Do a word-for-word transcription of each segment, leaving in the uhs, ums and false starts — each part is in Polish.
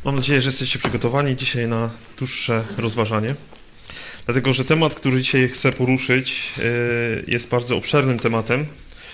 Mam nadzieję, że jesteście przygotowani dzisiaj na dłuższe rozważanie, dlatego że temat, który dzisiaj chcę poruszyć, jest bardzo obszernym tematem,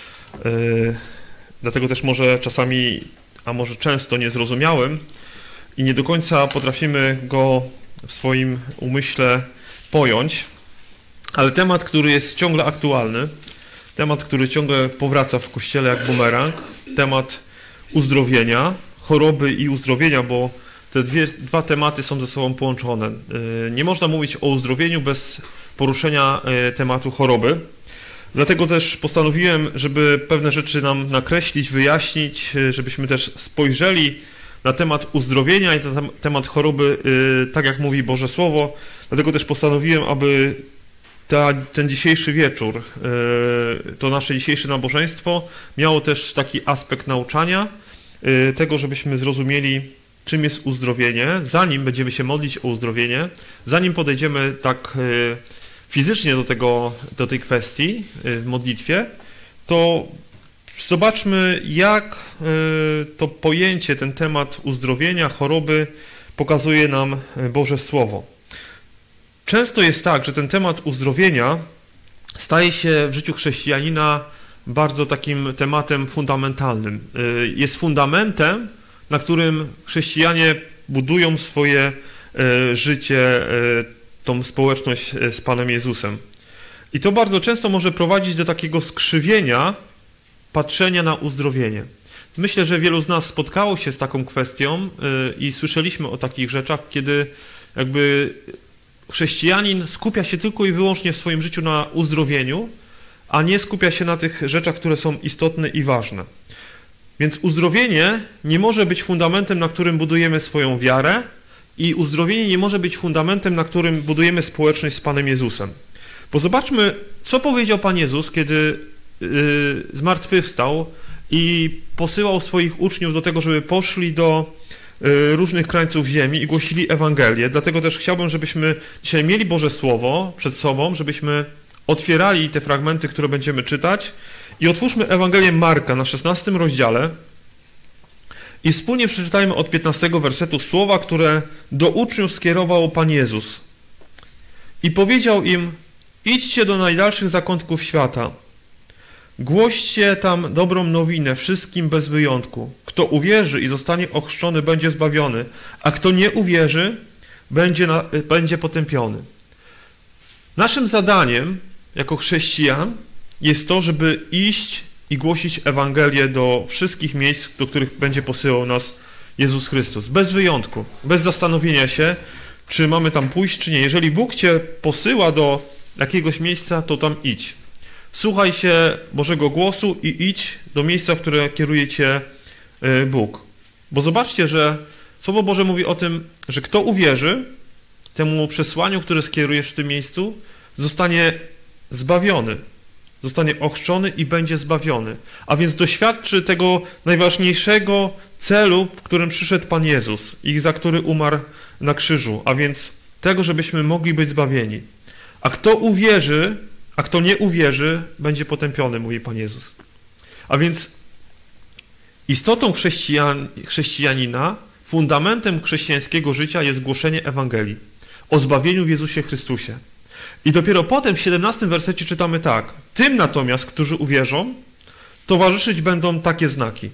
dlatego też może czasami, a może często niezrozumiałym i nie do końca potrafimy go w swoim umyśle pojąć, ale temat, który jest ciągle aktualny, temat, który ciągle powraca w Kościele jak bumerang, temat uzdrowienia, choroby i uzdrowienia, bo te dwie, dwa tematy są ze sobą połączone. Nie można mówić o uzdrowieniu bez poruszenia tematu choroby. Dlatego też postanowiłem, żeby pewne rzeczy nam nakreślić, wyjaśnić, żebyśmy też spojrzeli na temat uzdrowienia i na temat choroby, tak jak mówi Boże Słowo. Dlatego też postanowiłem, aby ta, ten dzisiejszy wieczór, to nasze dzisiejsze nabożeństwo miało też taki aspekt nauczania, tego, żebyśmy zrozumieli, czym jest uzdrowienie, zanim będziemy się modlić o uzdrowienie, zanim podejdziemy tak fizycznie do, tego, do tej kwestii w modlitwie, to zobaczmy, jak to pojęcie, ten temat uzdrowienia, choroby pokazuje nam Boże Słowo. Często jest tak, że ten temat uzdrowienia staje się w życiu chrześcijanina bardzo takim tematem fundamentalnym. Jest fundamentem, na którym chrześcijanie budują swoje życie, tą społeczność z Panem Jezusem. I to bardzo często może prowadzić do takiego skrzywienia patrzenia na uzdrowienie. Myślę, że wielu z nas spotkało się z taką kwestią i słyszeliśmy o takich rzeczach, kiedy jakby chrześcijanin skupia się tylko i wyłącznie w swoim życiu na uzdrowieniu, a nie skupia się na tych rzeczach, które są istotne i ważne. Więc uzdrowienie nie może być fundamentem, na którym budujemy swoją wiarę i uzdrowienie nie może być fundamentem, na którym budujemy społeczność z Panem Jezusem. Bo zobaczmy, co powiedział Pan Jezus, kiedy yy, zmartwychwstał i posyłał swoich uczniów do tego, żeby poszli do yy, różnych krańców ziemi i głosili Ewangelię. Dlatego też chciałbym, żebyśmy dzisiaj mieli Boże Słowo przed sobą, żebyśmy otwierali te fragmenty, które będziemy czytać. I otwórzmy Ewangelię Marka na szesnastym rozdziale i wspólnie przeczytajmy od piętnastego wersetu słowa, które do uczniów skierował Pan Jezus. I powiedział im: idźcie do najdalszych zakątków świata, głoście tam dobrą nowinę wszystkim bez wyjątku. Kto uwierzy i zostanie ochrzczony, będzie zbawiony, a kto nie uwierzy, będzie, na, będzie potępiony. Naszym zadaniem jako chrześcijan jest to, żeby iść i głosić Ewangelię do wszystkich miejsc, do których będzie posyłał nas Jezus Chrystus. Bez wyjątku, bez zastanowienia się, czy mamy tam pójść, czy nie. Jeżeli Bóg cię posyła do jakiegoś miejsca, to tam idź. Słuchaj się Bożego głosu i idź do miejsca, w które kieruje cię Bóg. Bo zobaczcie, że Słowo Boże mówi o tym, że kto uwierzy temu przesłaniu, które skierujesz w tym miejscu, zostanie zbawiony. Zostanie ochrzczony i będzie zbawiony. A więc doświadczy tego najważniejszego celu, w którym przyszedł Pan Jezus i za który umarł na krzyżu, a więc tego, żebyśmy mogli być zbawieni. A kto uwierzy, a kto nie uwierzy, będzie potępiony, mówi Pan Jezus. A więc istotą chrześcijan, chrześcijanina, fundamentem chrześcijańskiego życia jest głoszenie Ewangelii o zbawieniu w Jezusie Chrystusie. I dopiero potem w siedemnastym wersecie czytamy tak: tym natomiast, którzy uwierzą, towarzyszyć będą takie znaki.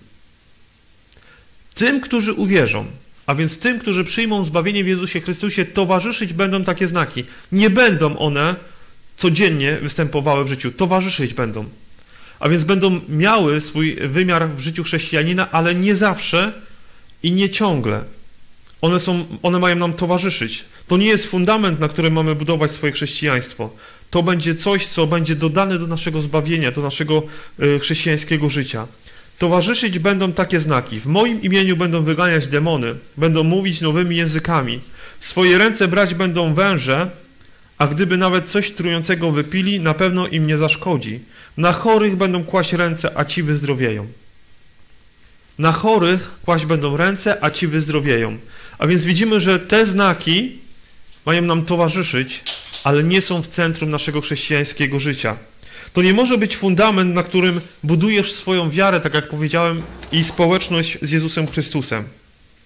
Tym, którzy uwierzą, a więc tym, którzy przyjmą zbawienie w Jezusie Chrystusie, towarzyszyć będą takie znaki. Nie będą one codziennie występowały w życiu, towarzyszyć będą. A więc będą miały swój wymiar w życiu chrześcijanina, ale nie zawsze i nie ciągle. One, są, one mają nam towarzyszyć. To nie jest fundament, na którym mamy budować swoje chrześcijaństwo. To będzie coś, co będzie dodane do naszego zbawienia, do naszego y, chrześcijańskiego życia. Towarzyszyć będą takie znaki. W moim imieniu będą wyganiać demony, będą mówić nowymi językami. W swoje ręce brać będą węże, a gdyby nawet coś trującego wypili, na pewno im nie zaszkodzi. Na chorych będą kłaść ręce, a ci wyzdrowieją. Na chorych kłaść będą ręce, a ci wyzdrowieją. A więc widzimy, że te znaki mają nam towarzyszyć, ale nie są w centrum naszego chrześcijańskiego życia. To nie może być fundament, na którym budujesz swoją wiarę, tak jak powiedziałem, i społeczność z Jezusem Chrystusem.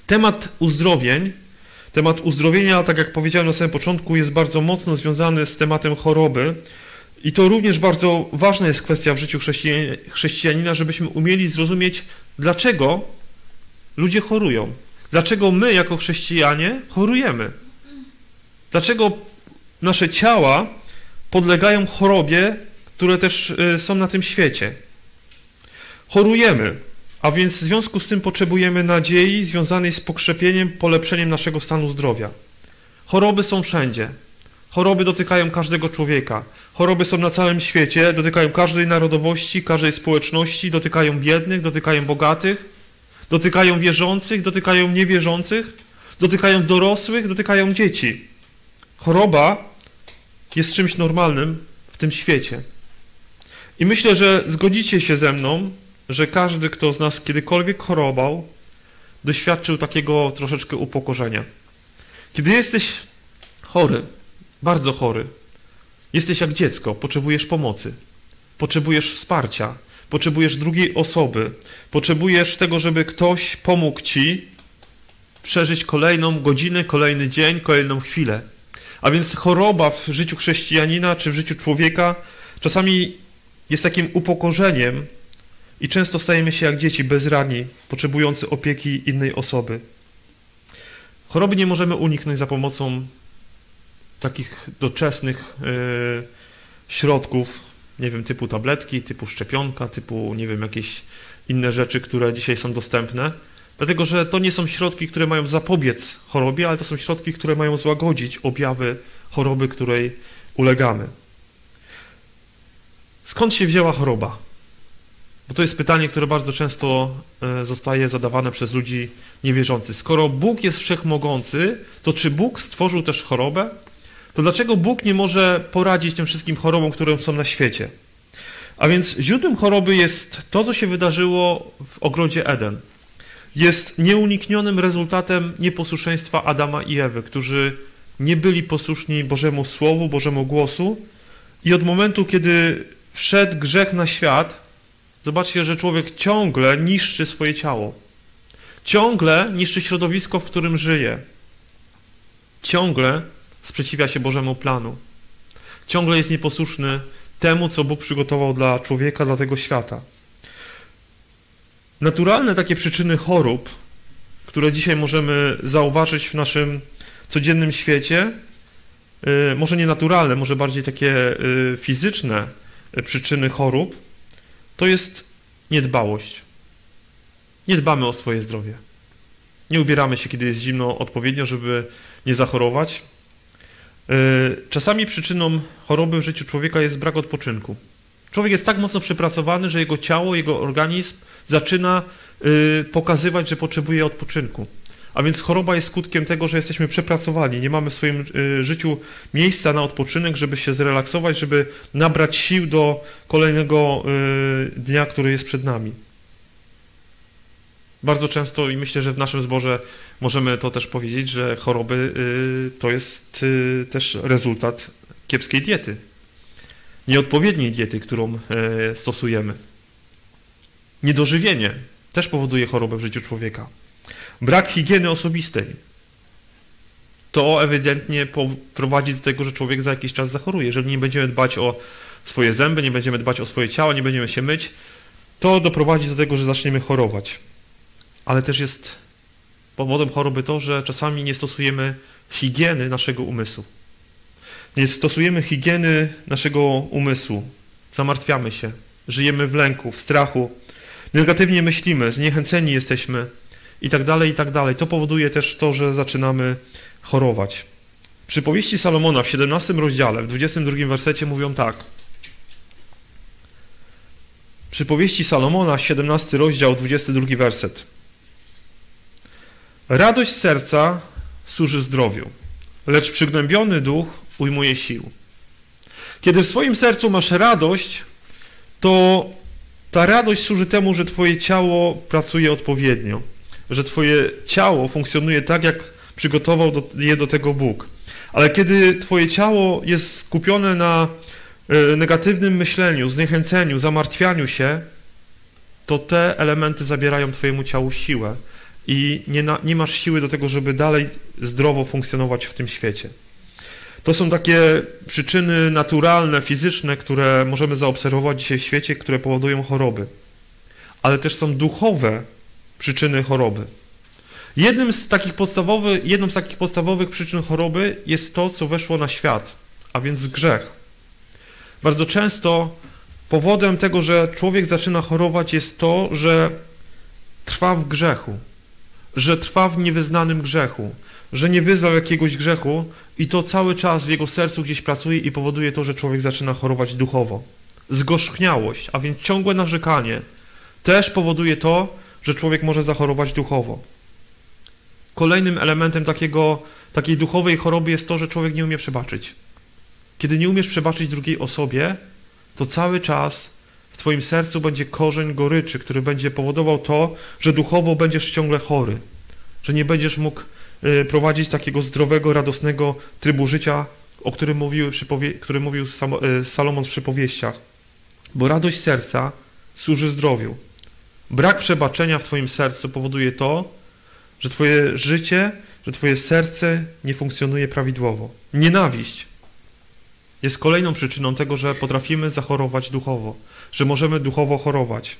Temat uzdrowień, temat uzdrowienia, tak jak powiedziałem na samym początku, jest bardzo mocno związany z tematem choroby i to również bardzo ważna jest kwestia w życiu chrześcijanina, żebyśmy umieli zrozumieć, dlaczego ludzie chorują. Dlaczego my jako chrześcijanie chorujemy. Dlaczego nasze ciała podlegają chorobie, które też są na tym świecie. Chorujemy, a więc w związku z tym potrzebujemy nadziei związanej z pokrzepieniem, polepszeniem naszego stanu zdrowia. Choroby są wszędzie. Choroby dotykają każdego człowieka. Choroby są na całym świecie, dotykają każdej narodowości, każdej społeczności, dotykają biednych, dotykają bogatych, dotykają wierzących, dotykają niewierzących, dotykają dorosłych, dotykają dzieci. Choroba jest czymś normalnym w tym świecie. I myślę, że zgodzicie się ze mną, że każdy, kto z nas kiedykolwiek chorował, doświadczył takiego troszeczkę upokorzenia. Kiedy jesteś chory, bardzo chory, jesteś jak dziecko, potrzebujesz pomocy, potrzebujesz wsparcia, potrzebujesz drugiej osoby, potrzebujesz tego, żeby ktoś pomógł ci przeżyć kolejną godzinę, kolejny dzień, kolejną chwilę. A więc choroba w życiu chrześcijanina czy w życiu człowieka czasami jest takim upokorzeniem i często stajemy się jak dzieci bezradni, potrzebujący opieki innej osoby. Choroby nie możemy uniknąć za pomocą takich doczesnych yy, środków, nie wiem, typu tabletki, typu szczepionka, typu, nie wiem, jakieś inne rzeczy, które dzisiaj są dostępne, dlatego że to nie są środki, które mają zapobiec chorobie, ale to są środki, które mają złagodzić objawy choroby, której ulegamy. Skąd się wzięła choroba? Bo to jest pytanie, które bardzo często zostaje zadawane przez ludzi niewierzących. Skoro Bóg jest wszechmogący, to czy Bóg stworzył też chorobę? To dlaczego Bóg nie może poradzić tym wszystkim chorobom, które są na świecie? A więc źródłem choroby jest to, co się wydarzyło w ogrodzie Eden. Jest nieuniknionym rezultatem nieposłuszeństwa Adama i Ewy, którzy nie byli posłuszni Bożemu Słowu, Bożemu głosu i od momentu, kiedy wszedł grzech na świat, zobaczcie, że człowiek ciągle niszczy swoje ciało. Ciągle niszczy środowisko, w którym żyje. Ciągle sprzeciwia się Bożemu planu. Ciągle jest nieposłuszny temu, co Bóg przygotował dla człowieka, dla tego świata. Naturalne takie przyczyny chorób, które dzisiaj możemy zauważyć w naszym codziennym świecie, może nie naturalne, może bardziej takie fizyczne przyczyny chorób, to jest niedbałość. Nie dbamy o swoje zdrowie. Nie ubieramy się, kiedy jest zimno, odpowiednio, żeby nie zachorować. Czasami przyczyną choroby w życiu człowieka jest brak odpoczynku. Człowiek jest tak mocno przepracowany, że jego ciało, jego organizm zaczyna pokazywać, że potrzebuje odpoczynku. A więc choroba jest skutkiem tego, że jesteśmy przepracowani, nie mamy w swoim życiu miejsca na odpoczynek, żeby się zrelaksować, żeby nabrać sił do kolejnego dnia, który jest przed nami. Bardzo często i myślę, że w naszym zborze możemy to też powiedzieć, że choroby to jest też rezultat kiepskiej diety. Nieodpowiedniej diety, którą stosujemy. Niedożywienie też powoduje chorobę w życiu człowieka. Brak higieny osobistej. To ewidentnie prowadzi do tego, że człowiek za jakiś czas zachoruje. Jeżeli nie będziemy dbać o swoje zęby, nie będziemy dbać o swoje ciało, nie będziemy się myć, to doprowadzi do tego, że zaczniemy chorować. Ale też jest powodem choroby to, że czasami nie stosujemy higieny naszego umysłu. Nie stosujemy higieny naszego umysłu. Zamartwiamy się, żyjemy w lęku, w strachu, negatywnie myślimy, zniechęceni jesteśmy i tak dalej, i tak dalej. To powoduje też to, że zaczynamy chorować. Przypowieści Salomona w siedemnastym rozdziale, w dwudziestym drugim wersecie mówią tak. Przypowieści Salomona, siedemnasty rozdział, dwudziesty drugi werset. Radość serca służy zdrowiu, lecz przygnębiony duch ujmuje sił. Kiedy w swoim sercu masz radość, to ta radość służy temu, że twoje ciało pracuje odpowiednio, że twoje ciało funkcjonuje tak, jak przygotował do, je do tego Bóg. Ale kiedy twoje ciało jest skupione na y, negatywnym myśleniu, zniechęceniu, zamartwianiu się, to te elementy zabierają twojemu ciału siłę i nie, na, nie masz siły do tego, żeby dalej zdrowo funkcjonować w tym świecie. To są takie przyczyny naturalne, fizyczne, które możemy zaobserwować dzisiaj w świecie, które powodują choroby. Ale też są duchowe przyczyny choroby. Jednym z takich podstawowych, jedną z takich podstawowych przyczyn choroby jest to, co weszło na świat, a więc grzech. Bardzo często powodem tego, że człowiek zaczyna chorować, jest to, że trwa w grzechu, że trwa w niewyznanym grzechu, że nie wyznał jakiegoś grzechu i to cały czas w jego sercu gdzieś pracuje i powoduje to, że człowiek zaczyna chorować duchowo. Zgorzkniałość, a więc ciągłe narzekanie, też powoduje to, że człowiek może zachorować duchowo. Kolejnym elementem takiego, takiej duchowej choroby jest to, że człowiek nie umie przebaczyć. Kiedy nie umiesz przebaczyć drugiej osobie, to cały czas w twoim sercu będzie korzeń goryczy, który będzie powodował to, że duchowo będziesz ciągle chory, że nie będziesz mógł y, prowadzić takiego zdrowego, radosnego trybu życia, o którym mówił, przypowie- który mówił Sam- y, Salomon w przypowieściach. Bo radość serca służy zdrowiu. Brak przebaczenia w twoim sercu powoduje to, że twoje życie, że twoje serce nie funkcjonuje prawidłowo. Nienawiść jest kolejną przyczyną tego, że potrafimy zachorować duchowo, że możemy duchowo chorować.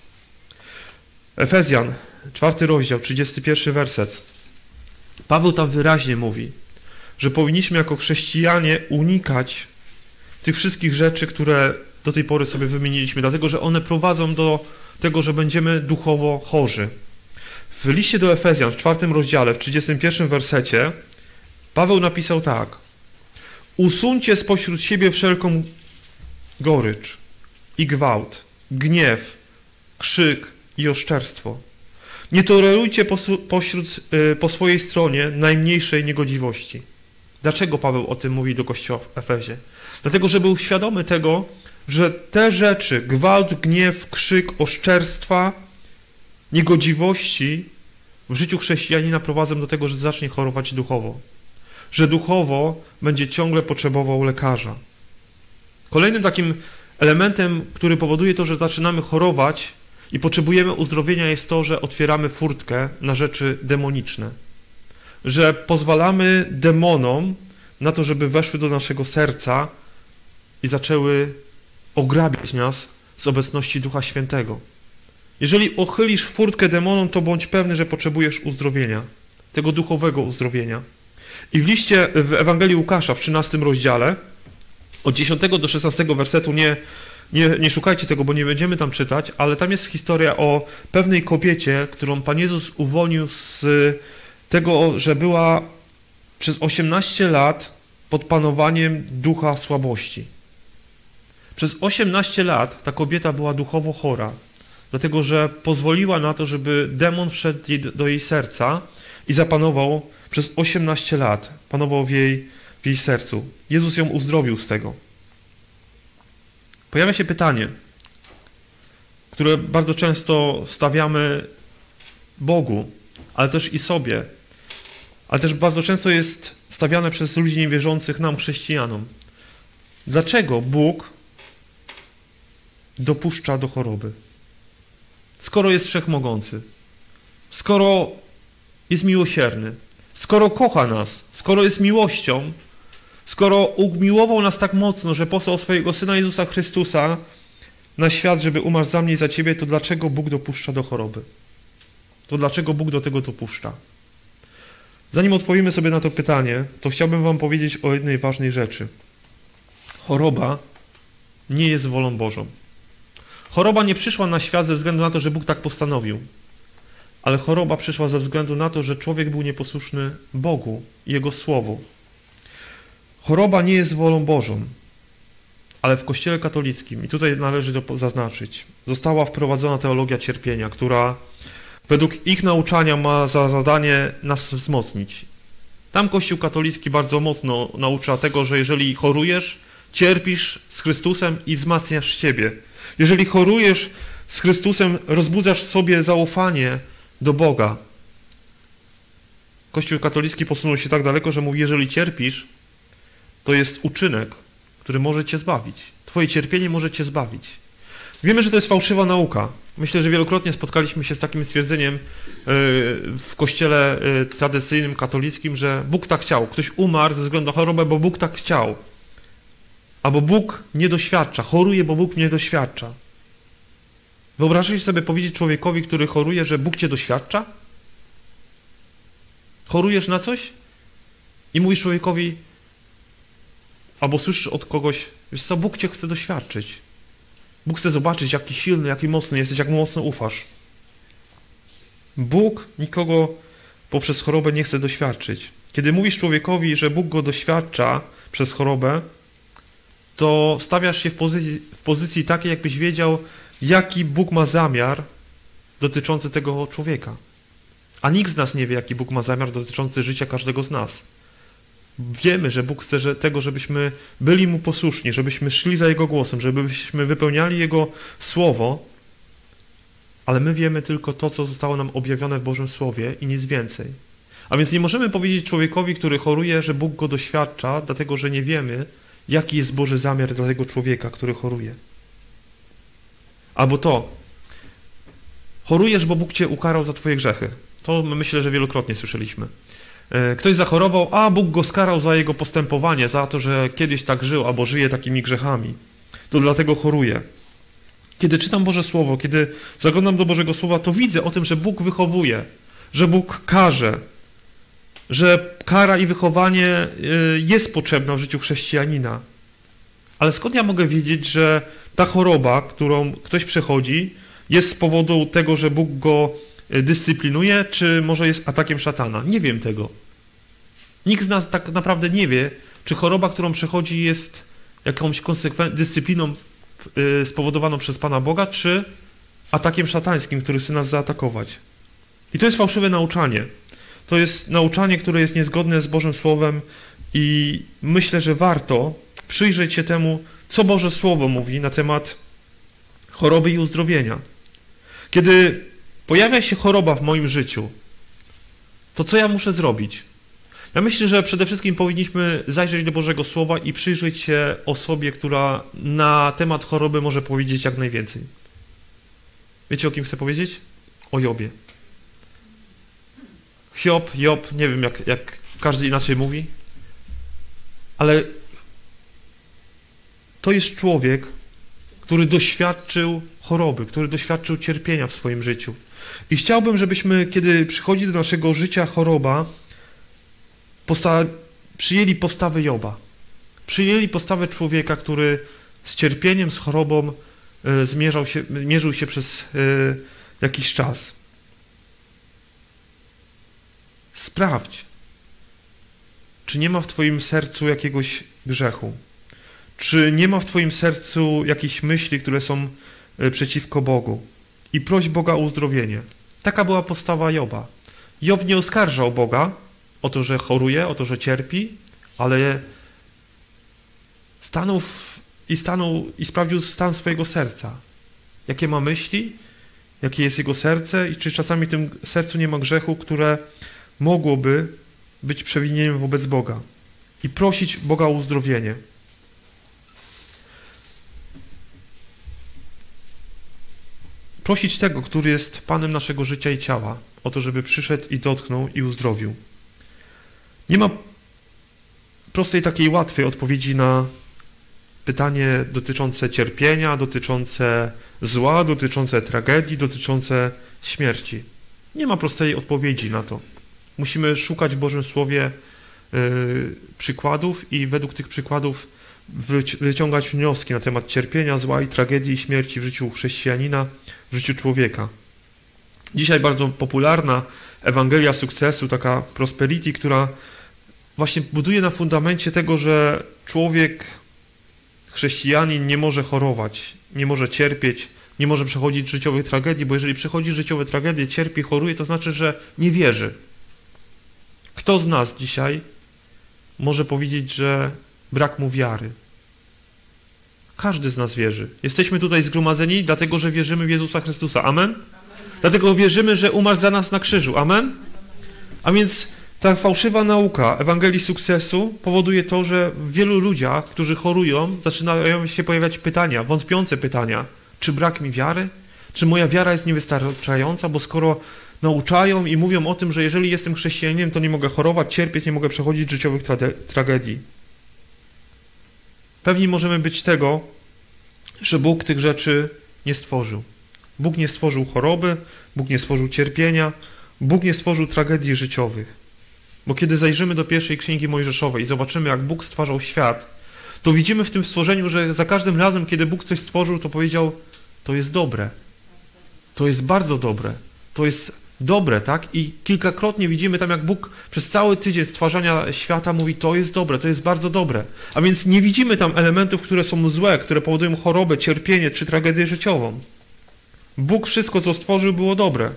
Efezjan, czwarty rozdział, trzydziesty pierwszy werset. Paweł tam wyraźnie mówi, że powinniśmy jako chrześcijanie unikać tych wszystkich rzeczy, które do tej pory sobie wymieniliśmy, dlatego że one prowadzą do tego, że będziemy duchowo chorzy. W liście do Efezjan, w czwartym rozdziale, w trzydziestym pierwszym wersecie, Paweł napisał tak. Usuńcie spośród siebie wszelką gorycz i gwałt, gniew, krzyk i oszczerstwo. Nie tolerujcie pośród, po swojej stronie najmniejszej niegodziwości. Dlaczego Paweł o tym mówi do Kościoła w Efezie? Dlatego, że był świadomy tego, że te rzeczy, gwałt, gniew, krzyk, oszczerstwa, niegodziwości w życiu chrześcijanina prowadzą do tego, że zacznie chorować duchowo. Że duchowo będzie ciągle potrzebował lekarza. Kolejnym takim elementem, który powoduje to, że zaczynamy chorować i potrzebujemy uzdrowienia, jest to, że otwieramy furtkę na rzeczy demoniczne. Że pozwalamy demonom na to, żeby weszły do naszego serca i zaczęły ograbiać nas z obecności Ducha Świętego. Jeżeli ochylisz furtkę demonom, to bądź pewny, że potrzebujesz uzdrowienia, tego duchowego uzdrowienia. I w liście w Ewangelii Łukasza w trzynastym rozdziale, od dziesiątego do szesnastego wersetu, nie, nie, nie szukajcie tego, bo nie będziemy tam czytać, ale tam jest historia o pewnej kobiecie, którą Pan Jezus uwolnił z tego, że była przez osiemnaście lat pod panowaniem ducha słabości. Przez osiemnaście lat ta kobieta była duchowo chora, dlatego że pozwoliła na to, żeby demon wszedł do jej serca i zapanował przez osiemnaście lat, panował w jej, w jej sercu. Jezus ją uzdrowił z tego. Pojawia się pytanie, które bardzo często stawiamy Bogu, ale też i sobie, ale też bardzo często jest stawiane przez ludzi niewierzących nam, chrześcijanom. Dlaczego Bóg dopuszcza do choroby? Skoro jest wszechmogący, skoro jest miłosierny, skoro kocha nas, skoro jest miłością, skoro umiłował nas tak mocno, że posłał swojego Syna Jezusa Chrystusa na świat, żeby umarł za mnie i za ciebie, to dlaczego Bóg dopuszcza do choroby? To dlaczego Bóg do tego dopuszcza? Zanim odpowiemy sobie na to pytanie, to chciałbym wam powiedzieć o jednej ważnej rzeczy. Choroba nie jest wolą Bożą. Choroba nie przyszła na świat ze względu na to, że Bóg tak postanowił, ale choroba przyszła ze względu na to, że człowiek był nieposłuszny Bogu i Jego Słowu. Choroba nie jest wolą Bożą, ale w Kościele katolickim, i tutaj należy to zaznaczyć, została wprowadzona teologia cierpienia, która według ich nauczania ma za zadanie nas wzmocnić. Tam Kościół katolicki bardzo mocno naucza tego, że jeżeli chorujesz, cierpisz z Chrystusem i wzmacniasz siebie. Jeżeli chorujesz z Chrystusem, rozbudzasz w sobie zaufanie do Boga. Kościół katolicki posunął się tak daleko, że mówi, jeżeli cierpisz, to jest uczynek, który może cię zbawić. Twoje cierpienie może cię zbawić. Wiemy, że to jest fałszywa nauka. Myślę, że wielokrotnie spotkaliśmy się z takim stwierdzeniem w kościele tradycyjnym, katolickim, że Bóg tak chciał. Ktoś umarł ze względu na chorobę, bo Bóg tak chciał. Albo Bóg nie doświadcza. Choruje, bo Bóg nie doświadcza. Wyobrażacie sobie powiedzieć człowiekowi, który choruje, że Bóg cię doświadcza? Chorujesz na coś? I mówisz człowiekowi, albo słyszysz od kogoś, wiesz co, Bóg cię chce doświadczyć. Bóg chce zobaczyć, jaki silny, jaki mocny jesteś, jak mu mocno ufasz. Bóg nikogo poprzez chorobę nie chce doświadczyć. Kiedy mówisz człowiekowi, że Bóg go doświadcza przez chorobę, to stawiasz się w pozycji, w pozycji takiej, jakbyś wiedział, jaki Bóg ma zamiar dotyczący tego człowieka. A nikt z nas nie wie, jaki Bóg ma zamiar dotyczący życia każdego z nas. Wiemy, że Bóg chce że, tego, żebyśmy byli Mu posłuszni, żebyśmy szli za Jego głosem, żebyśmy wypełniali Jego Słowo, ale my wiemy tylko to, co zostało nam objawione w Bożym Słowie i nic więcej. A więc nie możemy powiedzieć człowiekowi, który choruje, że Bóg go doświadcza, dlatego że nie wiemy, jaki jest Boży zamiar dla tego człowieka, który choruje. Albo to, chorujesz, bo Bóg cię ukarał za twoje grzechy. To myślę, że wielokrotnie słyszeliśmy. Ktoś zachorował, a Bóg go skarał za jego postępowanie, za to, że kiedyś tak żył, albo żyje takimi grzechami. To dlatego choruje. Kiedy czytam Boże Słowo, kiedy zaglądam do Bożego Słowa, to widzę o tym, że Bóg wychowuje, że Bóg karze, że kara i wychowanie jest potrzebna w życiu chrześcijanina. Ale skąd ja mogę wiedzieć, że ta choroba, którą ktoś przechodzi, jest z powodu tego, że Bóg go dyscyplinuje, czy może jest atakiem szatana? Nie wiem tego. Nikt z nas tak naprawdę nie wie, czy choroba, którą przechodzi, jest jakąś konsekwen- dyscypliną yy, spowodowaną przez Pana Boga, czy atakiem szatańskim, który chce nas zaatakować. I to jest fałszywe nauczanie. To jest nauczanie, które jest niezgodne z Bożym Słowem i myślę, że warto przyjrzeć się temu, co Boże Słowo mówi na temat choroby i uzdrowienia. Kiedy pojawia się choroba w moim życiu, to co ja muszę zrobić? Ja myślę, że przede wszystkim powinniśmy zajrzeć do Bożego Słowa i przyjrzeć się osobie, która na temat choroby może powiedzieć jak najwięcej. Wiecie, o kim chcę powiedzieć? O Jobie. Hiob, Job, nie wiem jak, jak każdy inaczej mówi, ale to jest człowiek, który doświadczył choroby, który doświadczył cierpienia w swoim życiu. I chciałbym, żebyśmy, kiedy przychodzi do naszego życia choroba, posta- przyjęli postawę Joba. Przyjęli postawę człowieka, który z cierpieniem, z chorobą y, zmierzał się, mierzył się przez y, jakiś czas. Sprawdź, czy nie ma w twoim sercu jakiegoś grzechu. Czy nie ma w twoim sercu jakichś myśli, które są przeciwko Bogu? I proś Boga o uzdrowienie. Taka była postawa Joba. Job nie oskarżał Boga o to, że choruje, o to, że cierpi, ale stanął w, i stanął i sprawdził stan swojego serca. Jakie ma myśli, jakie jest jego serce i czy czasami w tym sercu nie ma grzechu, które mogłoby być przewinieniem wobec Boga. I prosić Boga o uzdrowienie. Prosić tego, który jest Panem naszego życia i ciała, o to, żeby przyszedł i dotknął i uzdrowił. Nie ma prostej, takiej łatwej odpowiedzi na pytanie dotyczące cierpienia, dotyczące zła, dotyczące tragedii, dotyczące śmierci. Nie ma prostej odpowiedzi na to. Musimy szukać w Bożym Słowie yy, przykładów i według tych przykładów wyciągać wnioski na temat cierpienia, zła i tragedii i śmierci w życiu chrześcijanina, w życiu człowieka. Dzisiaj bardzo popularna Ewangelia Sukcesu, taka prosperity, która właśnie buduje na fundamencie tego, że człowiek, chrześcijanin nie może chorować, nie może cierpieć, nie może przechodzić życiowych tragedii, bo jeżeli przechodzi życiowe tragedie, cierpi, choruje, to znaczy, że nie wierzy. Kto z nas dzisiaj może powiedzieć, że brak mu wiary? Każdy z nas wierzy. Jesteśmy tutaj zgromadzeni, dlatego że wierzymy w Jezusa Chrystusa. Amen? Amen. Dlatego wierzymy, że umarł za nas na krzyżu. Amen? A więc ta fałszywa nauka Ewangelii Sukcesu powoduje to, że w wielu ludziach, którzy chorują, zaczynają się pojawiać pytania, wątpiące pytania. Czy brak mi wiary? Czy moja wiara jest niewystarczająca? Bo skoro nauczają i mówią o tym, że jeżeli jestem chrześcijaninem, to nie mogę chorować, cierpieć, nie mogę przechodzić życiowych trage- tragedii. Pewni możemy być tego, że Bóg tych rzeczy nie stworzył. Bóg nie stworzył choroby, Bóg nie stworzył cierpienia, Bóg nie stworzył tragedii życiowych. Bo kiedy zajrzymy do pierwszej księgi Mojżeszowej i zobaczymy, jak Bóg stwarzał świat, to widzimy w tym stworzeniu, że za każdym razem, kiedy Bóg coś stworzył, to powiedział, to jest dobre. To jest bardzo dobre. To jest dobre, tak? I kilkakrotnie widzimy tam, jak Bóg przez cały tydzień stwarzania świata mówi, to jest dobre, to jest bardzo dobre. A więc nie widzimy tam elementów, które są złe, które powodują chorobę, cierpienie czy tragedię życiową. Bóg wszystko, co stworzył, było dobre.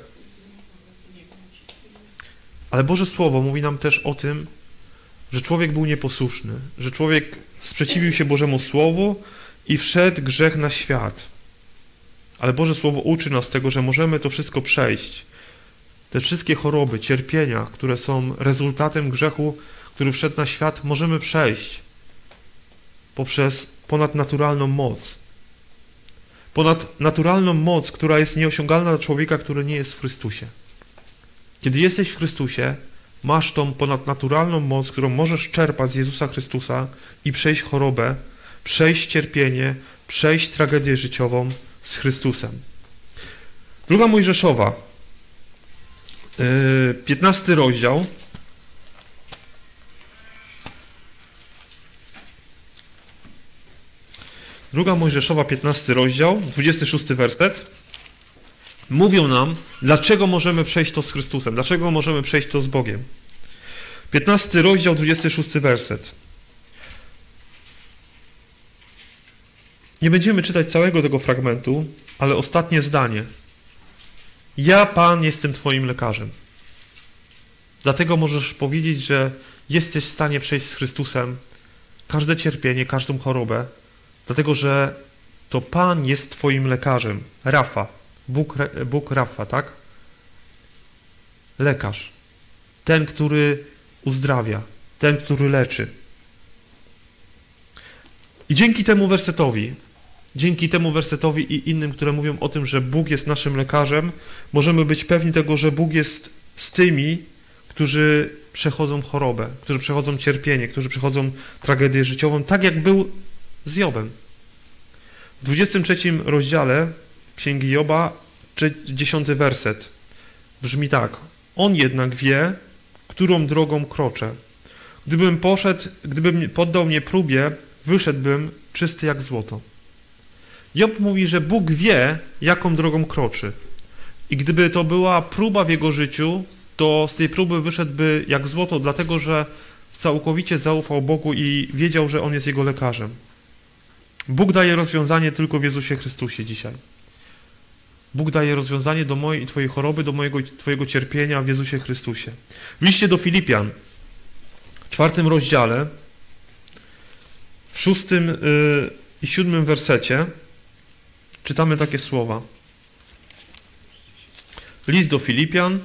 Ale Boże Słowo mówi nam też o tym, że człowiek był nieposłuszny, że człowiek sprzeciwił się Bożemu Słowu i wszedł grzech na świat. Ale Boże Słowo uczy nas tego, że możemy to wszystko przejść. Te wszystkie choroby, cierpienia, które są rezultatem grzechu, który wszedł na świat, możemy przejść poprzez ponadnaturalną moc. Ponadnaturalną moc, która jest nieosiągalna dla człowieka, który nie jest w Chrystusie. Kiedy jesteś w Chrystusie, masz tą ponadnaturalną moc, którą możesz czerpać z Jezusa Chrystusa i przejść chorobę, przejść cierpienie, przejść tragedię życiową z Chrystusem. Druga Mojżeszowa, piętnasty rozdział. Druga Mojżeszowa, piętnasty rozdział, dwudziesty szósty werset. Mówią nam, dlaczego możemy przejść to z Chrystusem, dlaczego możemy przejść to z Bogiem. piętnasty rozdział, dwudziesty szósty werset. Nie będziemy czytać całego tego fragmentu, ale ostatnie zdanie. Ja, Pan, jestem Twoim lekarzem. Dlatego możesz powiedzieć, że jesteś w stanie przejść z Chrystusem każde cierpienie, każdą chorobę, dlatego że to Pan jest Twoim lekarzem. Rafa. Bóg, Bóg Rafa, tak? Lekarz. Ten, który uzdrawia. Ten, który leczy. I dzięki temu wersetowi, dzięki temu wersetowi i innym, które mówią o tym, że Bóg jest naszym lekarzem, możemy być pewni tego, że Bóg jest z tymi, którzy przechodzą chorobę, którzy przechodzą cierpienie, którzy przechodzą tragedię życiową, tak jak był z Jobem. W dwudziestym trzecim rozdziale Księgi Joba, dziesiąty werset brzmi tak. On jednak wie, którą drogą kroczę. Gdybym poszedł, gdybym poddał mnie próbie, wyszedłbym czysty jak złoto. Job mówi, że Bóg wie, jaką drogą kroczy. I gdyby to była próba w jego życiu, to z tej próby wyszedłby jak złoto, dlatego że całkowicie zaufał Bogu i wiedział, że On jest jego lekarzem. Bóg daje rozwiązanie tylko w Jezusie Chrystusie dzisiaj. Bóg daje rozwiązanie do mojej i Twojej choroby, do mojego Twojego cierpienia w Jezusie Chrystusie. W liście do Filipian, w czwartym rozdziale, w szóstym yy, i siódmym wersecie czytamy takie słowa. List do Filipian,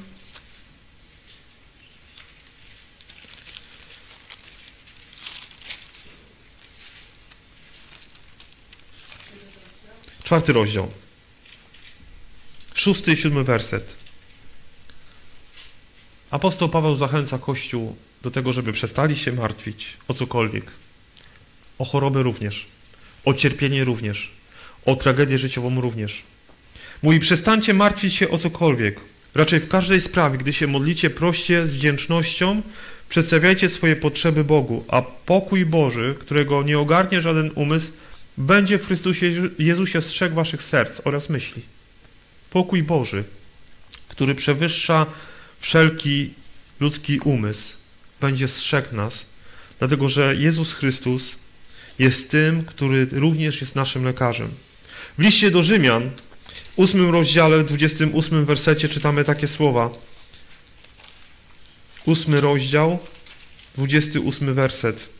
czwarty rozdział, szósty i siódmy werset. Apostoł Paweł zachęca Kościół do tego, żeby przestali się martwić o cokolwiek. O chorobę również, o cierpienie również, o tragedię życiową również. Mówi, przestańcie martwić się o cokolwiek. Raczej w każdej sprawie, gdy się modlicie, proście z wdzięcznością, przedstawiajcie swoje potrzeby Bogu, a pokój Boży, którego nie ogarnie żaden umysł, będzie w Chrystusie Jezusie strzegł waszych serc oraz myśli. Pokój Boży, który przewyższa wszelki ludzki umysł, będzie strzegł nas, dlatego że Jezus Chrystus jest tym, który również jest naszym lekarzem. W liście do Rzymian, w ósmym rozdziale, w dwudziestym ósmym wersecie czytamy takie słowa. Ósmy rozdział, dwudziesty ósmy werset.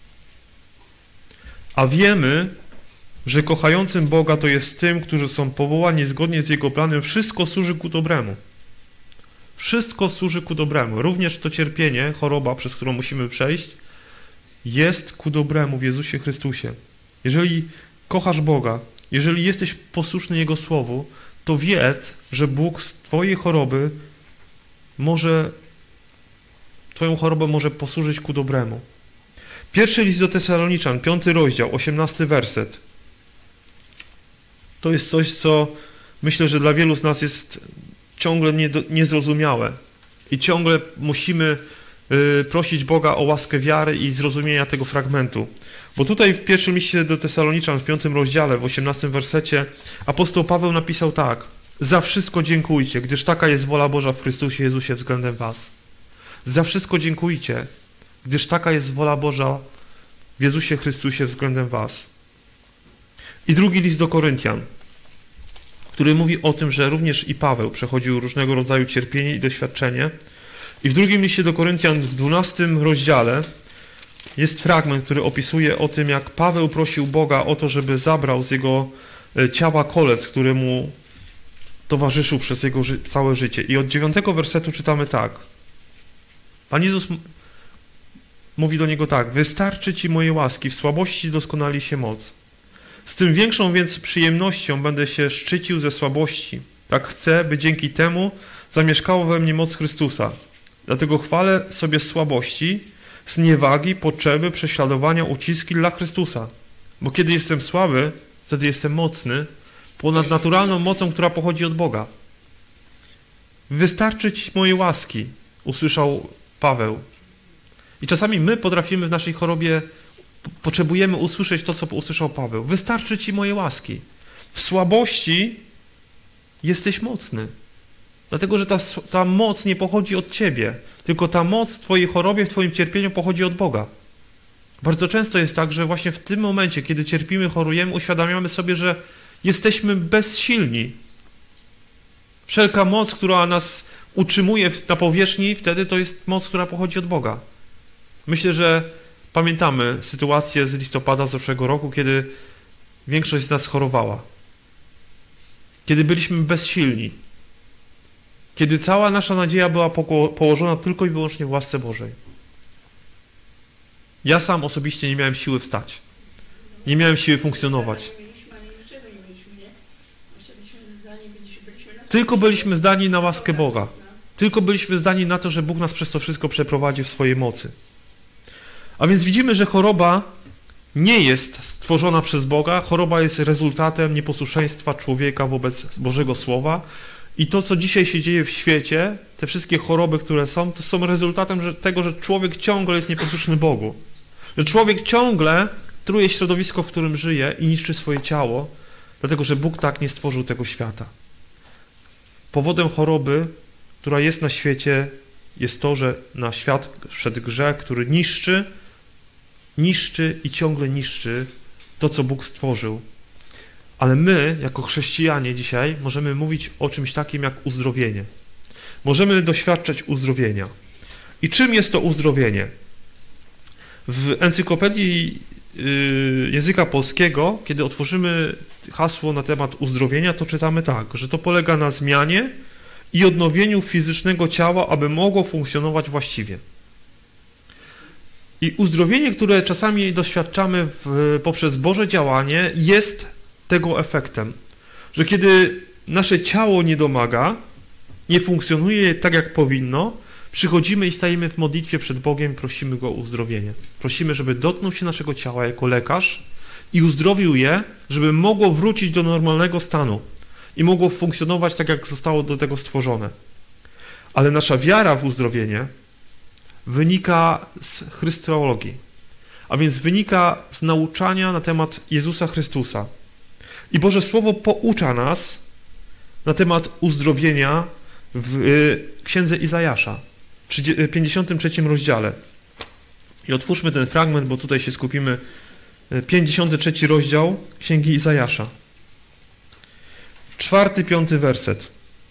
A wiemy, że kochającym Boga to jest tym, którzy są powołani zgodnie z Jego planem, wszystko służy ku dobremu. Wszystko służy ku dobremu. Również to cierpienie, choroba, przez którą musimy przejść, jest ku dobremu w Jezusie Chrystusie. Jeżeli kochasz Boga, jeżeli jesteś posłuszny Jego Słowu, to wiedz, że Bóg z twojej choroby może, twoją chorobę może posłużyć ku dobremu. Pierwszy list do Tesaloniczan, piąty rozdział, osiemnasty werset. To jest coś, co myślę, że dla wielu z nas jest ciągle niezrozumiałe. I ciągle musimy y, prosić Boga o łaskę wiary i zrozumienia tego fragmentu. Bo tutaj w pierwszym liście do Tesaloniczan, w piątym rozdziale, w osiemnastym wersecie, apostoł Paweł napisał tak: za wszystko dziękujcie, gdyż taka jest wola Boża w Chrystusie Jezusie względem was. Za wszystko dziękujcie, gdyż taka jest wola Boża w Jezusie Chrystusie względem was. I drugi list do Koryntian, który mówi o tym, że również i Paweł przechodził różnego rodzaju cierpienie i doświadczenie. I w drugim liście do Koryntian, w dwunastym rozdziale, jest fragment, który opisuje o tym, jak Paweł prosił Boga o to, żeby zabrał z jego ciała kolec, który mu towarzyszył przez jego ży- całe życie. I od dziewiątego wersetu czytamy tak. Pan Jezus mówi do niego tak: wystarczy ci mojej łaski, w słabości doskonali się moc. Z tym większą więc przyjemnością będę się szczycił ze słabości. Tak chcę, by dzięki temu zamieszkało we mnie moc Chrystusa. Dlatego chwalę sobie słabości, zniewagi, potrzeby, prześladowania, uciski dla Chrystusa. Bo kiedy jestem słaby, wtedy jestem mocny, ponad naturalną mocą, która pochodzi od Boga. Wystarczy ci mojej łaski, usłyszał Paweł. I czasami my potrafimy w naszej chorobie, potrzebujemy usłyszeć to, co usłyszał Paweł. Wystarczy ci mojej łaski. W słabości jesteś mocny. Dlatego, że ta, ta moc nie pochodzi od ciebie, tylko ta moc w twojej chorobie, w twoim cierpieniu pochodzi od Boga. Bardzo często jest tak, że właśnie w tym momencie, kiedy cierpimy, chorujemy, uświadamiamy sobie, że jesteśmy bezsilni. Wszelka moc, która nas utrzymuje na powierzchni, wtedy to jest moc, która pochodzi od Boga. Myślę, że pamiętamy sytuację z listopada zeszłego roku, kiedy większość z nas chorowała. Kiedy byliśmy bezsilni. Kiedy cała nasza nadzieja była położona tylko i wyłącznie w łasce Bożej. Ja sam osobiście nie miałem siły wstać. Nie miałem siły funkcjonować. Tylko byliśmy zdani na łaskę Boga. Tylko byliśmy zdani na to, że Bóg nas przez to wszystko przeprowadzi w swojej mocy. A więc widzimy, że choroba nie jest stworzona przez Boga. Choroba jest rezultatem nieposłuszeństwa człowieka wobec Bożego Słowa. I to, co dzisiaj się dzieje w świecie, te wszystkie choroby, które są, to są rezultatem że, tego, że człowiek ciągle jest nieposłuszny Bogu. Że człowiek ciągle truje środowisko, w którym żyje i niszczy swoje ciało, dlatego że Bóg tak nie stworzył tego świata. Powodem choroby, która jest na świecie, jest to, że na świat wszedł grzech, który niszczy, niszczy i ciągle niszczy to, co Bóg stworzył. Ale my, jako chrześcijanie dzisiaj, możemy mówić o czymś takim jak uzdrowienie. Możemy doświadczać uzdrowienia. I czym jest to uzdrowienie? W encyklopedii języka polskiego, kiedy otworzymy hasło na temat uzdrowienia, to czytamy tak, że to polega na zmianie i odnowieniu fizycznego ciała, aby mogło funkcjonować właściwie. I uzdrowienie, które czasami doświadczamy w, poprzez Boże działanie, jest tego efektem, że kiedy nasze ciało nie domaga, nie funkcjonuje tak, jak powinno, przychodzimy i stajemy w modlitwie przed Bogiem, prosimy Go o uzdrowienie. Prosimy, żeby dotknął się naszego ciała jako lekarz i uzdrowił je, żeby mogło wrócić do normalnego stanu i mogło funkcjonować tak, jak zostało do tego stworzone. Ale nasza wiara w uzdrowienie wynika z chrystologii, a więc wynika z nauczania na temat Jezusa Chrystusa. I Boże Słowo poucza nas na temat uzdrowienia w Księdze Izajasza, w pięćdziesiątym trzecim rozdziale. I otwórzmy ten fragment, bo tutaj się skupimy. pięćdziesiąty trzeci rozdział Księgi Izajasza. Czwarty, piąty werset.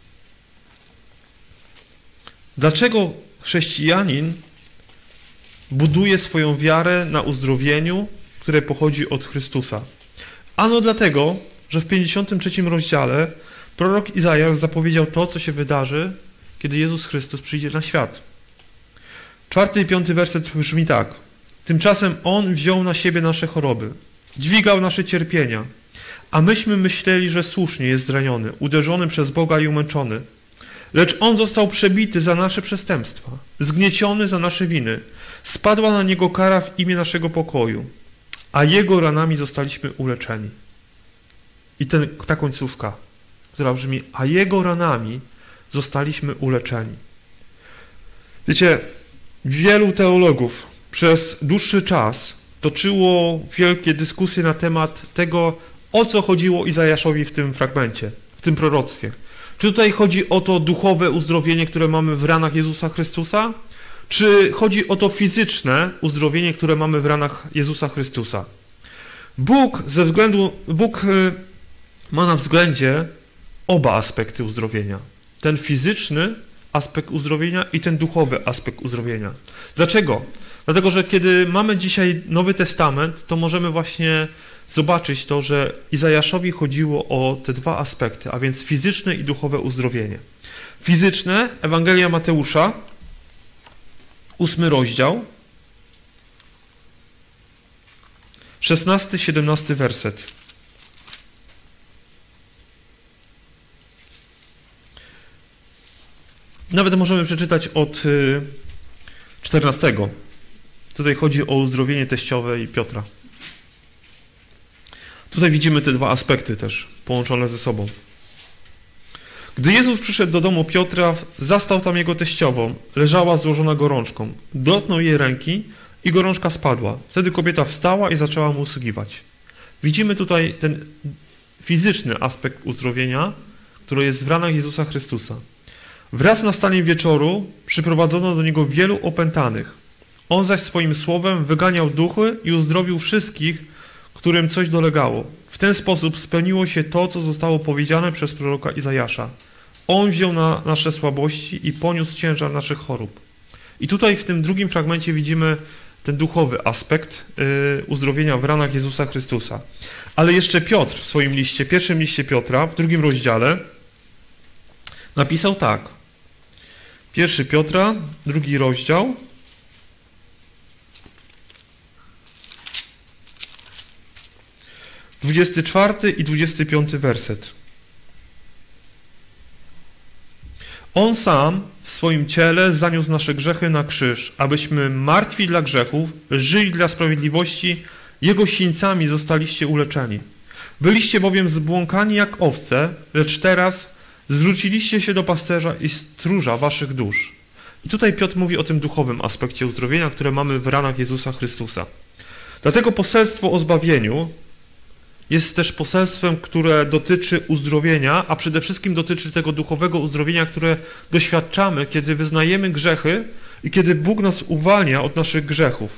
Dlaczego chrześcijanin buduje swoją wiarę na uzdrowieniu, które pochodzi od Chrystusa? Ano dlatego, że w pięćdziesiątym trzecim rozdziale prorok Izajasz zapowiedział to, co się wydarzy, kiedy Jezus Chrystus przyjdzie na świat. Czwarty i piąty werset brzmi tak. Tymczasem On wziął na siebie nasze choroby, dźwigał nasze cierpienia, A myśmy myśleli, że słusznie jest zraniony, uderzony przez Boga i umęczony. Lecz On został przebity za nasze przestępstwa, zgnieciony za nasze winy. Spadła na Niego kara w imię naszego pokoju, a Jego ranami zostaliśmy uleczeni. I ten, ta końcówka, która brzmi, a Jego ranami zostaliśmy uleczeni. Wiecie, wielu teologów przez dłuższy czas toczyło wielkie dyskusje na temat tego, o co chodziło Izajaszowi w tym fragmencie, w tym proroctwie. Czy tutaj chodzi o to duchowe uzdrowienie, które mamy w ranach Jezusa Chrystusa? Czy chodzi o to fizyczne uzdrowienie, które mamy w ranach Jezusa Chrystusa? Bóg ze względu, Bóg ma na względzie oba aspekty uzdrowienia. Ten fizyczny aspekt uzdrowienia i ten duchowy aspekt uzdrowienia. Dlaczego? Dlatego, że kiedy mamy dzisiaj Nowy Testament, to możemy właśnie zobaczyć to, że Izajaszowi chodziło o te dwa aspekty, a więc fizyczne i duchowe uzdrowienie. Fizyczne, Ewangelia Mateusza, ósmy rozdział, szesnasty, siedemnasty werset. Nawet możemy przeczytać od czternastego. Tutaj chodzi o uzdrowienie teściowe i Piotra. Tutaj widzimy te dwa aspekty też połączone ze sobą. Gdy Jezus przyszedł do domu Piotra, zastał tam jego teściową. Leżała złożona gorączką. Dotknął jej ręki i gorączka spadła. Wtedy kobieta wstała i zaczęła mu usługiwać. Widzimy tutaj ten fizyczny aspekt uzdrowienia, który jest w ranach Jezusa Chrystusa. Wraz z nastaniem wieczoru przyprowadzono do Niego wielu opętanych. On zaś swoim słowem wyganiał duchy i uzdrowił wszystkich, którym coś dolegało. W ten sposób spełniło się to, co zostało powiedziane przez proroka Izajasza. On wziął na nasze słabości i poniósł ciężar naszych chorób. I tutaj w tym drugim fragmencie widzimy ten duchowy aspekt yy, uzdrowienia w ranach Jezusa Chrystusa. Ale jeszcze Piotr w swoim liście, pierwszym liście Piotra, w drugim rozdziale, napisał tak. Pierwszy Piotra, drugi rozdział, dwudziesty czwarty i dwudziesty piąty werset. On sam w swoim ciele zaniósł nasze grzechy na krzyż, abyśmy martwi dla grzechów, żyli dla sprawiedliwości, Jego sińcami zostaliście uleczeni. Byliście bowiem zbłąkani jak owce, lecz teraz zwróciliście się do pasterza i stróża waszych dusz. I tutaj Piotr mówi o tym duchowym aspekcie uzdrowienia, które mamy w ranach Jezusa Chrystusa. Dlatego poselstwo o zbawieniu jest też poselstwem, które dotyczy uzdrowienia, a przede wszystkim dotyczy tego duchowego uzdrowienia, które doświadczamy, kiedy wyznajemy grzechy i kiedy Bóg nas uwalnia od naszych grzechów.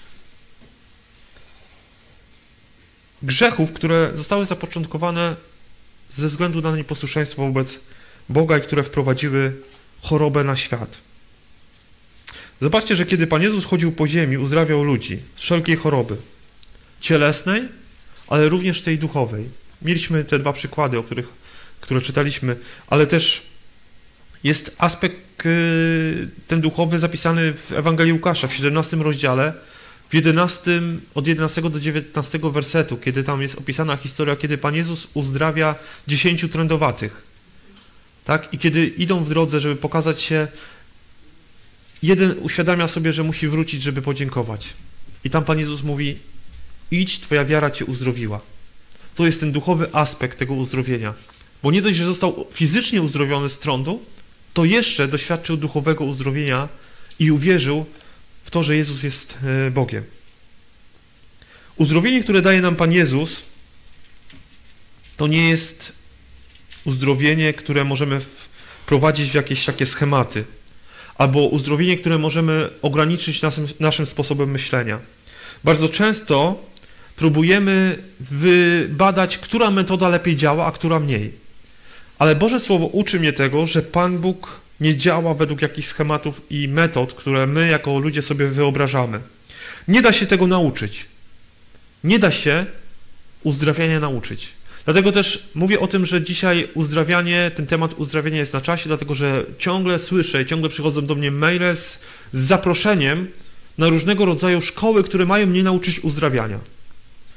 Grzechów, które zostały zapoczątkowane ze względu na nieposłuszeństwo wobec Boga i które wprowadziły chorobę na świat. Zobaczcie, że kiedy Pan Jezus chodził po ziemi, uzdrawiał ludzi z wszelkiej choroby cielesnej, ale również tej duchowej. Mieliśmy te dwa przykłady, o których, które czytaliśmy, ale też jest aspekt ten duchowy zapisany w Ewangelii Łukasza w siedemnastym rozdziale, w jedenastym, od jedenastego do dziewiętnastego wersetu, kiedy tam jest opisana historia, kiedy Pan Jezus uzdrawia dziesięciu trędowatych. Tak? I kiedy idą w drodze, żeby pokazać się, jeden uświadamia sobie, że musi wrócić, żeby podziękować. I tam Pan Jezus mówi: idź, twoja wiara cię uzdrowiła. To jest ten duchowy aspekt tego uzdrowienia. Bo nie dość, że został fizycznie uzdrowiony z trądu, to jeszcze doświadczył duchowego uzdrowienia i uwierzył w to, że Jezus jest Bogiem. Uzdrowienie, które daje nam Pan Jezus, to nie jest uzdrowienie, które możemy wprowadzić w jakieś takie schematy, albo uzdrowienie, które możemy ograniczyć naszym, naszym sposobem myślenia. Bardzo często próbujemy wybadać, która metoda lepiej działa, a która mniej. Ale Boże Słowo uczy mnie tego, że Pan Bóg nie działa według jakichś schematów i metod, które my jako ludzie sobie wyobrażamy. Nie da się tego nauczyć. Nie da się uzdrawiania nauczyć. Dlatego też mówię o tym, że dzisiaj uzdrawianie, ten temat uzdrawiania jest na czasie, dlatego że ciągle słyszę, ciągle przychodzą do mnie maile z, z zaproszeniem na różnego rodzaju szkoły, które mają mnie nauczyć uzdrawiania.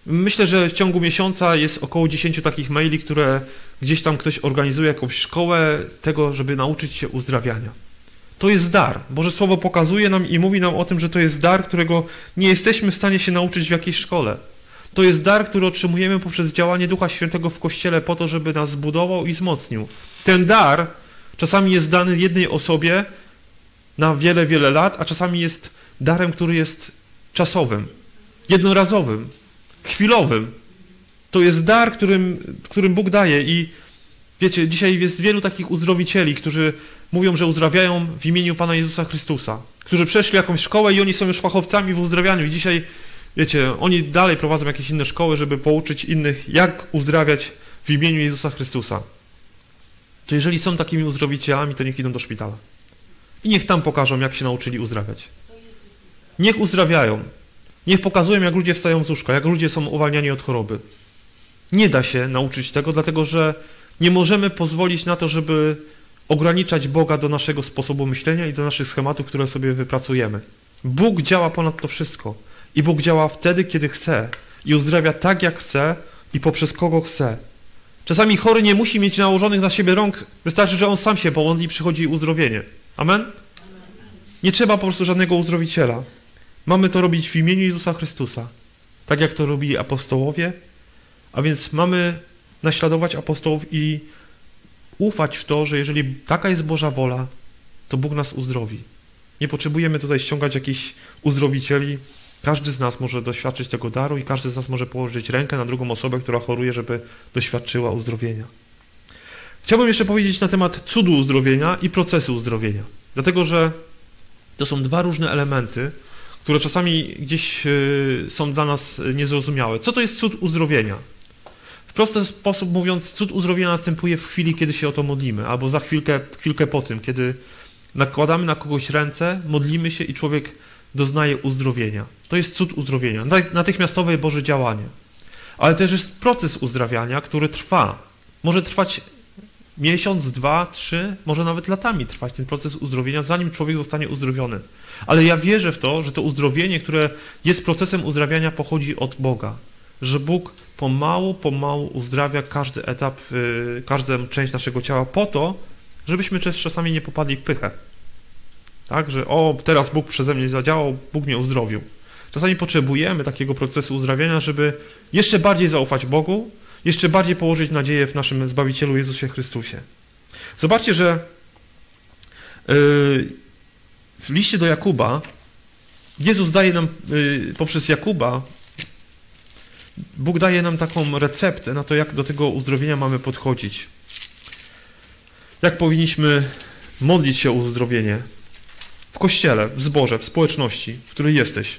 Myślę, że w ciągu miesiąca jest około dziesięciu takich maili, które gdzieś tam ktoś organizuje jakąś szkołę tego, żeby nauczyć się uzdrawiania. To jest dar. Boże Słowo pokazuje nam i mówi nam o tym, że to jest dar, którego nie jesteśmy w stanie się nauczyć w jakiejś szkole. To jest dar, który otrzymujemy poprzez działanie Ducha Świętego w Kościele po to, żeby nas zbudował i wzmocnił. Ten dar czasami jest dany jednej osobie na wiele, wiele lat, a czasami jest darem, który jest czasowym, jednorazowym, chwilowym. To jest dar, którym, którym Bóg daje i wiecie, dzisiaj jest wielu takich uzdrowicieli, którzy mówią, że uzdrawiają w imieniu Pana Jezusa Chrystusa, którzy przeszli jakąś szkołę i oni są już fachowcami w uzdrawianiu i dzisiaj, wiecie, oni dalej prowadzą jakieś inne szkoły, żeby pouczyć innych, jak uzdrawiać w imieniu Jezusa Chrystusa. To jeżeli są takimi uzdrowicielami, to niech idą do szpitala. I niech tam pokażą, jak się nauczyli uzdrawiać. Niech uzdrawiają. Niech pokazują, jak ludzie wstają z łóżka, jak ludzie są uwalniani od choroby. Nie da się nauczyć tego, dlatego że nie możemy pozwolić na to, żeby ograniczać Boga do naszego sposobu myślenia i do naszych schematów, które sobie wypracujemy. Bóg działa ponad to wszystko. I Bóg działa wtedy, kiedy chce. I uzdrawia tak, jak chce i poprzez kogo chce. Czasami chory nie musi mieć nałożonych na siebie rąk. Wystarczy, że on sam się pomodli i przychodzi uzdrowienie. Amen? Nie trzeba po prostu żadnego uzdrowiciela. Mamy to robić w imieniu Jezusa Chrystusa. Tak jak to robili apostołowie. A więc mamy naśladować apostołów i ufać w to, że jeżeli taka jest Boża wola, to Bóg nas uzdrowi. Nie potrzebujemy tutaj ściągać jakichś uzdrowicieli. Każdy z nas może doświadczyć tego daru i każdy z nas może położyć rękę na drugą osobę, która choruje, żeby doświadczyła uzdrowienia. Chciałbym jeszcze powiedzieć na temat cudu uzdrowienia i procesu uzdrowienia. Dlatego, że to są dwa różne elementy, które czasami gdzieś są dla nas niezrozumiałe. Co to jest cud uzdrowienia? W prosty sposób mówiąc, cud uzdrowienia następuje w chwili, kiedy się o to modlimy, albo za chwilkę, chwilkę po tym, kiedy nakładamy na kogoś ręce, modlimy się i człowiek doznaje uzdrowienia. To jest cud uzdrowienia, natychmiastowe Boże działanie. Ale też jest proces uzdrawiania, który trwa. Może trwać miesiąc, dwa, trzy, może nawet latami trwać ten proces uzdrowienia, zanim człowiek zostanie uzdrowiony. Ale ja wierzę w to, że to uzdrowienie, które jest procesem uzdrawiania, pochodzi od Boga. Że Bóg pomału, pomału uzdrawia każdy etap, yy, każdą część naszego ciała po to, żebyśmy czasami nie popadli w pychę. Tak, że o, teraz Bóg przeze mnie zadziałał, Bóg mnie uzdrowił. Czasami potrzebujemy takiego procesu uzdrawiania, żeby jeszcze bardziej zaufać Bogu, jeszcze bardziej położyć nadzieję w naszym Zbawicielu Jezusie Chrystusie. Zobaczcie, że yy, w liście do Jakuba Jezus daje nam yy, poprzez Jakuba, Bóg daje nam taką receptę na to, jak do tego uzdrowienia mamy podchodzić. Jak powinniśmy modlić się o uzdrowienie w Kościele, w zborze, w społeczności, w której jesteś.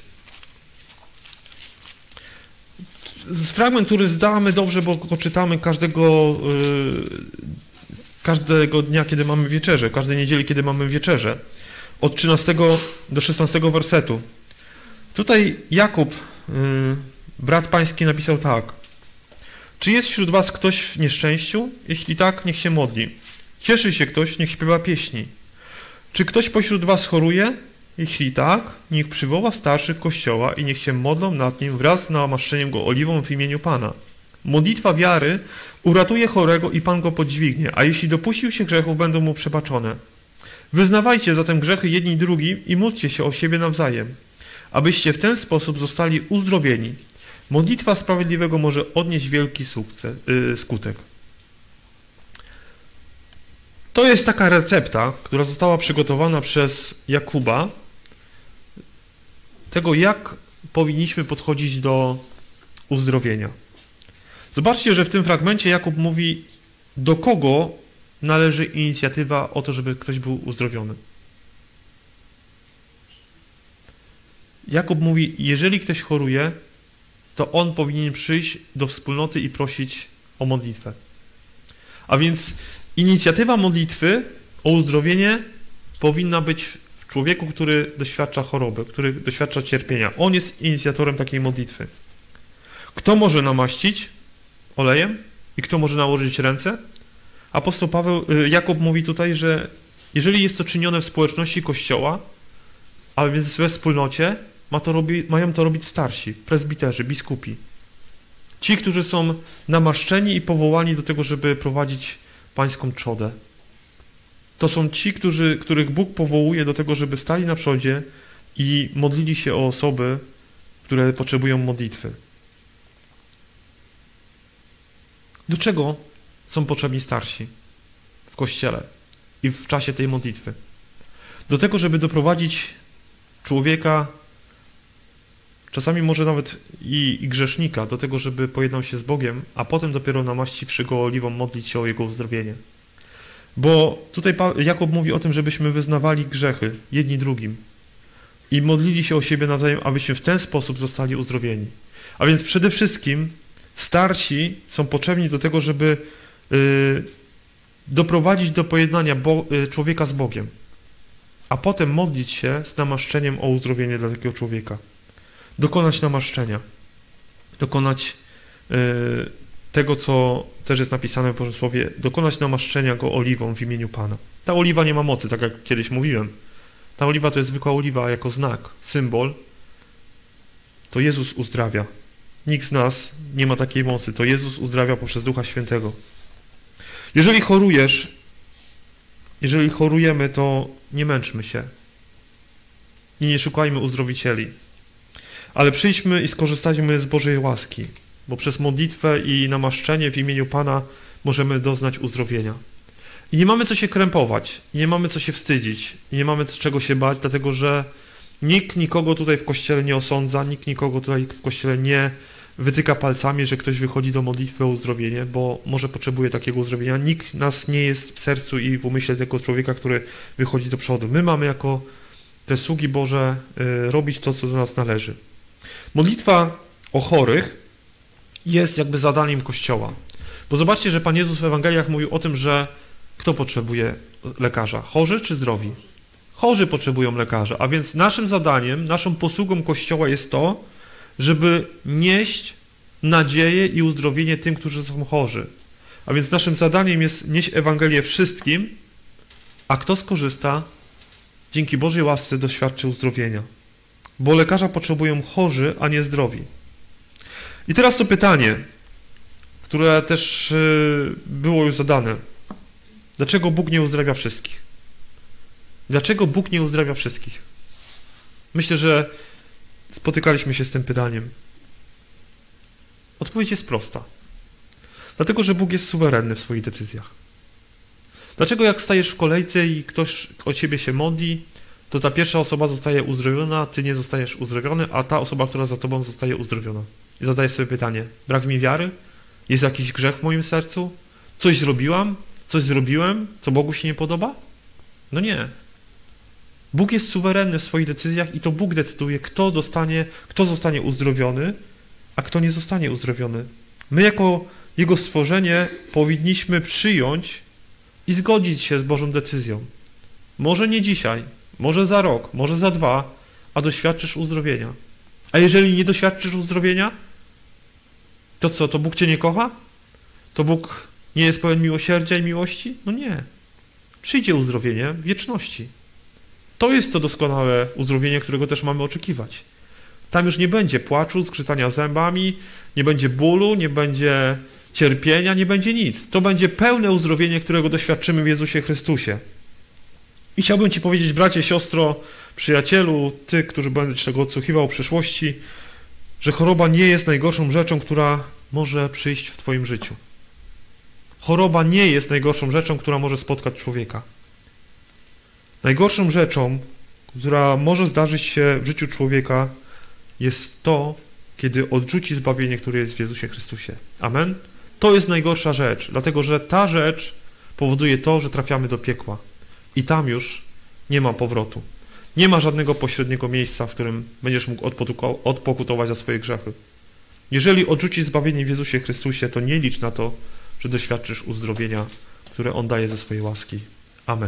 Fragment, który zdamy dobrze, bo go czytamy każdego, yy, każdego dnia, kiedy mamy wieczerzę, każdej niedzieli, kiedy mamy wieczerzę. Od trzynastego do szesnastego wersetu. Tutaj Jakub, yy, brat pański, napisał tak. Czy jest wśród was ktoś w nieszczęściu? Jeśli tak, niech się modli. Cieszy się ktoś, niech śpiewa pieśni. Czy ktoś pośród was choruje? Jeśli tak, niech przywoła starszych Kościoła i niech się modlą nad nim wraz z namaszczeniem go oliwą w imieniu Pana. Modlitwa wiary uratuje chorego i Pan go podźwignie, a jeśli dopuścił się grzechów, będą mu przebaczone. Wyznawajcie zatem grzechy jedni drugim i módlcie się o siebie nawzajem, abyście w ten sposób zostali uzdrowieni. Modlitwa sprawiedliwego może odnieść wielki sukces, yy, skutek. To jest taka recepta, która została przygotowana przez Jakuba, tego, jak powinniśmy podchodzić do uzdrowienia. Zobaczcie, że w tym fragmencie Jakub mówi, do kogo należy inicjatywa o to, żeby ktoś był uzdrowiony. Jakub mówi, jeżeli ktoś choruje, to on powinien przyjść do wspólnoty i prosić o modlitwę. A więc inicjatywa modlitwy o uzdrowienie powinna być w człowieku, który doświadcza choroby, który doświadcza cierpienia. On jest inicjatorem takiej modlitwy. Kto może namaścić olejem i kto może nałożyć ręce? Apostoł Paweł, Jakub mówi tutaj, że jeżeli jest to czynione w społeczności Kościoła, a więc we wspólnocie, ma to robi, mają to robić starsi, prezbiterzy, biskupi. Ci, którzy są namaszczeni i powołani do tego, żeby prowadzić pańską trzodę. To są ci, którzy, których Bóg powołuje do tego, żeby stali na przodzie i modlili się o osoby, które potrzebują modlitwy. Do czego są potrzebni starsi w Kościele i w czasie tej modlitwy? Do tego, żeby doprowadzić człowieka, czasami może nawet i, i grzesznika, do tego, żeby pojednał się z Bogiem, a potem dopiero namaściwszy go oliwą modlić się o jego uzdrowienie. Bo tutaj Jakub mówi o tym, żebyśmy wyznawali grzechy jedni drugim i modlili się o siebie nawzajem, abyśmy w ten sposób zostali uzdrowieni. A więc przede wszystkim starsi są potrzebni do tego, żeby y, doprowadzić do pojednania Bo, y, człowieka z Bogiem, a potem modlić się z namaszczeniem o uzdrowienie dla takiego człowieka. Dokonać namaszczenia. Dokonać y, tego, co też jest napisane w Bożym Słowie, dokonać namaszczenia go oliwą w imieniu Pana. Ta oliwa nie ma mocy, tak jak kiedyś mówiłem. Ta oliwa to jest zwykła oliwa jako znak, symbol. To Jezus uzdrawia. Nikt z nas nie ma takiej mocy. To Jezus uzdrawia poprzez Ducha Świętego. Jeżeli chorujesz, jeżeli chorujemy, to nie męczmy się. I nie szukajmy uzdrowicieli. Ale przyjdźmy i skorzystajmy z Bożej łaski, bo przez modlitwę i namaszczenie w imieniu Pana możemy doznać uzdrowienia. I nie mamy co się krępować, i nie mamy co się wstydzić, i nie mamy czego się bać, dlatego że nikt nikogo tutaj w Kościele nie osądza, nikt nikogo tutaj w Kościele nie wytyka palcami, że ktoś wychodzi do modlitwy o uzdrowienie, bo może potrzebuje takiego uzdrowienia. Nikt nas nie jest w sercu i w umyśle tego człowieka, który wychodzi do przodu. My mamy jako te sługi Boże y, robić to, co do nas należy. Modlitwa o chorych jest jakby zadaniem Kościoła. Bo zobaczcie, że Pan Jezus w Ewangeliach mówił o tym, że kto potrzebuje lekarza? Chorzy czy zdrowi? Chorzy potrzebują lekarza, a więc naszym zadaniem, naszą posługą Kościoła jest to, żeby nieść nadzieję i uzdrowienie tym, którzy są chorzy. A więc naszym zadaniem jest nieść Ewangelię wszystkim, a kto skorzysta, dzięki Bożej łasce doświadczy uzdrowienia. Bo lekarza potrzebują chorzy, a nie zdrowi. I teraz to pytanie, które też było już zadane. Dlaczego Bóg nie uzdrawia wszystkich? Dlaczego Bóg nie uzdrawia wszystkich? Myślę, że spotykaliśmy się z tym pytaniem. Odpowiedź jest prosta. Dlatego, że Bóg jest suwerenny w swoich decyzjach. Dlaczego jak stajesz w kolejce i ktoś o ciebie się modli, to ta pierwsza osoba zostaje uzdrowiona, ty nie zostajesz uzdrowiony, a ta osoba, która za tobą zostaje uzdrowiona. I zadajesz sobie pytanie, brak mi wiary? Jest jakiś grzech w moim sercu? Coś zrobiłam? Coś zrobiłem, co Bogu się nie podoba? No nie. Bóg jest suwerenny w swoich decyzjach i to Bóg decyduje, kto dostanie, kto zostanie uzdrowiony, a kto nie zostanie uzdrowiony. My jako Jego stworzenie powinniśmy przyjąć i zgodzić się z Bożą decyzją. Może nie dzisiaj, może za rok, może za dwa, a doświadczysz uzdrowienia. A jeżeli nie doświadczysz uzdrowienia, to co, to Bóg cię nie kocha? To Bóg nie jest pełen miłosierdzia i miłości? No nie. Przyjdzie uzdrowienie w wieczności. To jest to doskonałe uzdrowienie, którego też mamy oczekiwać. Tam już nie będzie płaczu, skrzytania zębami, nie będzie bólu, nie będzie cierpienia, nie będzie nic. To będzie pełne uzdrowienie, którego doświadczymy w Jezusie Chrystusie. I chciałbym ci powiedzieć, bracie, siostro, przyjacielu, ty, którzy będziesz tego odsłuchiwał w przyszłości, że choroba nie jest najgorszą rzeczą, która może przyjść w twoim życiu. Choroba nie jest najgorszą rzeczą, która może spotkać człowieka. Najgorszą rzeczą, która może zdarzyć się w życiu człowieka, jest to, kiedy odrzuci zbawienie, które jest w Jezusie Chrystusie. Amen? To jest najgorsza rzecz, dlatego że ta rzecz powoduje to, że trafiamy do piekła. I tam już nie ma powrotu. Nie ma żadnego pośredniego miejsca, w którym będziesz mógł odpokutować za swoje grzechy. Jeżeli odrzucisz zbawienie w Jezusie Chrystusie, to nie licz na to, że doświadczysz uzdrowienia, które On daje ze swojej łaski. Amen.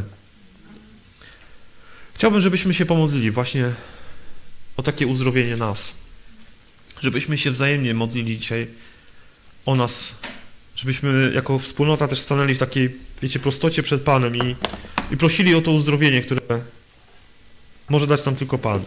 Chciałbym, żebyśmy się pomodlili właśnie o takie uzdrowienie nas. Żebyśmy się wzajemnie modlili dzisiaj o nas. Żebyśmy jako wspólnota też stanęli w takiej, wiecie, prostocie przed Panem i, i prosili o to uzdrowienie, które może dać nam tylko Pan.